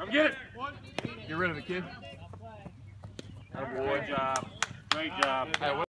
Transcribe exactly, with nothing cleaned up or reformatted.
Get it. Get rid of the kid. Good job. Great job. Hey,